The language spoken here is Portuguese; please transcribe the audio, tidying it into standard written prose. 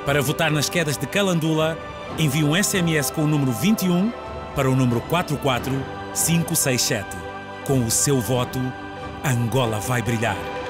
Para votar nas quedas de Calandula, envie um SMS com o número 21 para o número 44567. Com o seu voto, Angola vai brilhar.